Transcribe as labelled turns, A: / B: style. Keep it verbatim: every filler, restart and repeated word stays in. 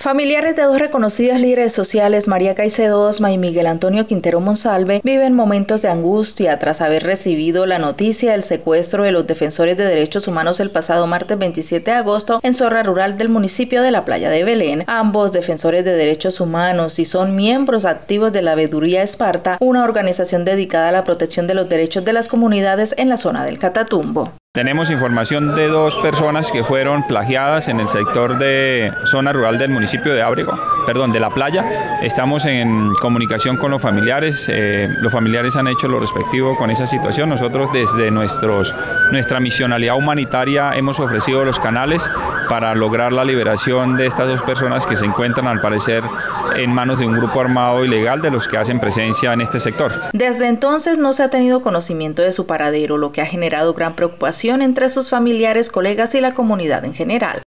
A: Familiares de dos reconocidos líderes sociales, María Caicedo Osma y Miguel Antonio Quintero Monsalve, viven momentos de angustia tras haber recibido la noticia del secuestro de los defensores de derechos humanos el pasado martes veintisiete de agosto en Zorra Rural del municipio de La Playa de Belén. Ambos defensores de derechos humanos y son miembros activos de la Veeduría Esparta, una organización dedicada a la protección de los derechos de las comunidades en la zona del Catatumbo.
B: Tenemos información de dos personas que fueron plagiadas en el sector de zona rural del municipio de Ábrego, perdón, de La Playa. Estamos en comunicación con los familiares, eh, los familiares han hecho lo respectivo con esa situación. Nosotros desde nuestros, nuestra misionalidad humanitaria hemos ofrecido los canales para lograr la liberación de estas dos personas que se encuentran al parecer en manos de un grupo armado ilegal de los que hacen presencia en este sector.
A: Desde entonces no se ha tenido conocimiento de su paradero, lo que ha generado gran preocupación entre sus familiares, colegas y la comunidad en general.